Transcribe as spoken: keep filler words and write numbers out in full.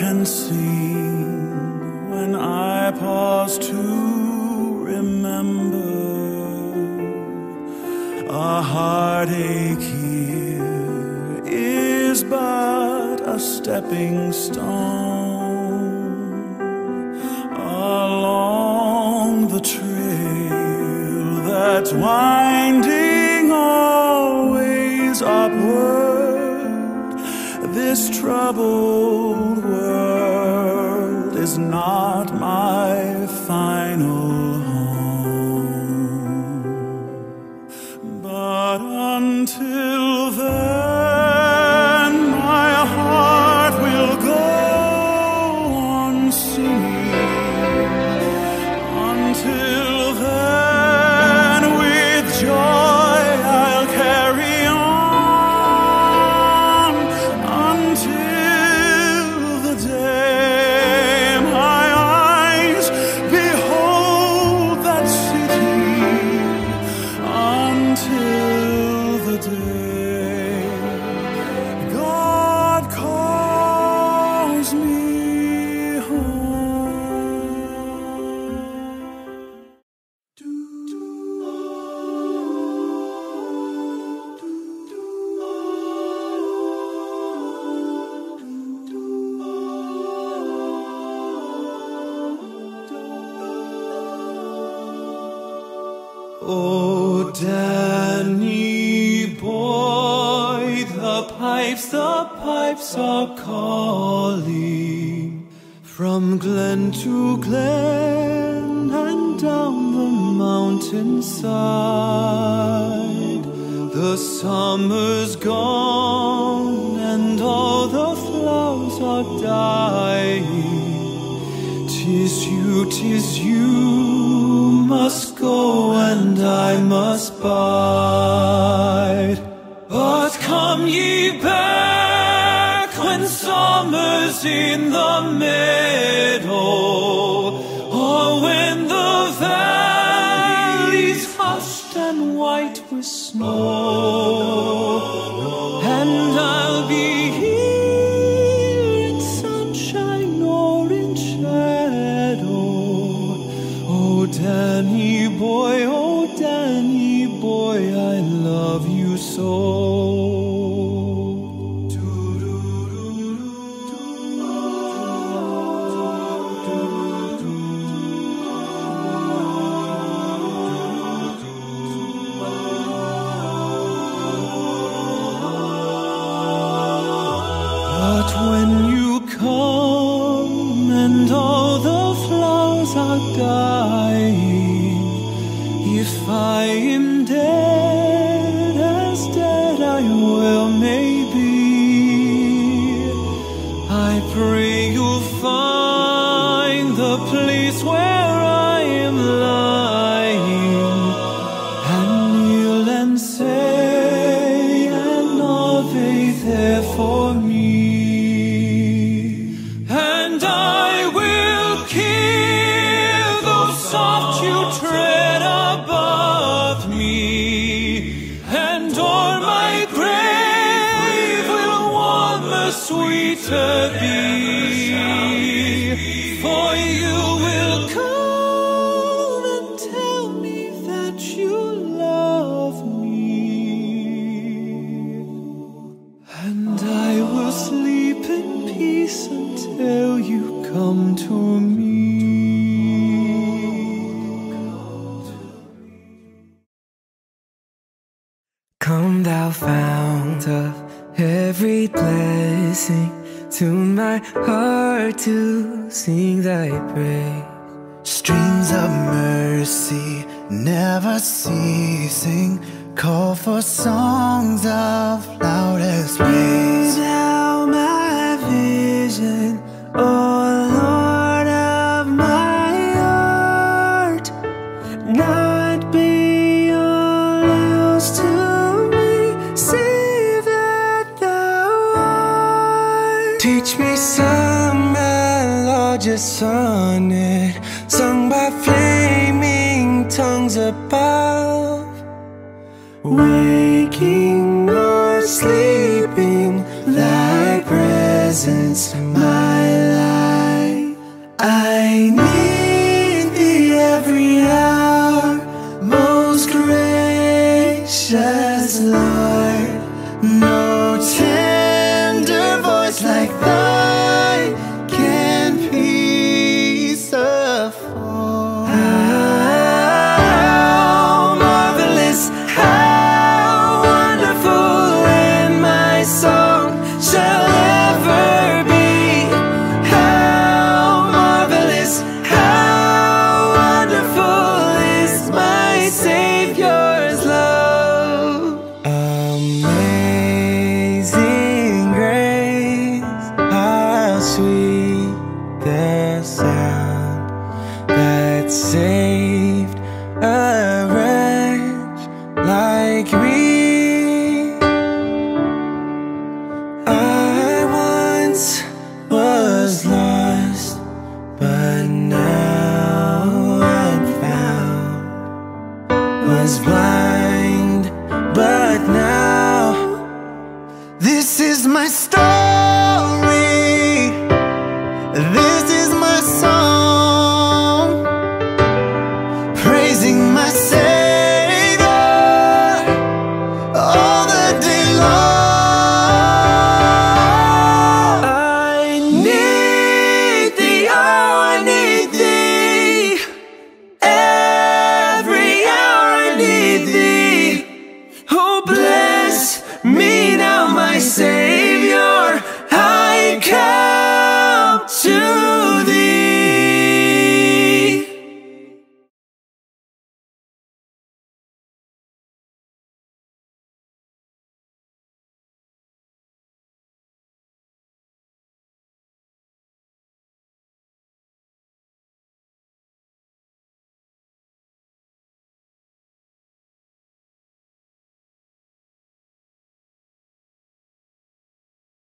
can sing when I pause to remember. A heartache here is but a stepping stone along the trail that's winding always upward. This troubled world is not my final home, but until then my heart will go on singing. Until then with joy I'll carry on, until the day my eyes behold that city, until the day God calls me Oh, Danny boy, the pipes, the pipes are calling from glen to glen and down the mountainside. The summer's gone and all the flowers are dying. 'Tis you, 'tis you must go and I must bide. But come ye back when summer's in the meadow, or when the valley's hushed and white with snow, and I'll be here in sunshine or in shadow. Oh, Danny boy, oh, Danny boy, I love you so. But when you come and all the flowers are dying, if I am dead, as dead I well may be, I pray you'll find the place where I am lying, and kneel and say an Ave there for me. And I will kill those soft you tread above me, and o'er my grave will warmer, sweeter be, for you will come and tell me that you love me, and I will sleep in peace until you come to me. Come thou fount of every blessing, tune my heart to sing thy praise. Streams of mercy never ceasing, call for songs of loudest praise. Thou my vision, oh Lord of my heart, not be all else to me, save that thou art. Teach me some melodious sonnet, sung by flaming tongues above, waking or sleeping, thy presence my life. the sound that saved a wretch like me. I once was lost,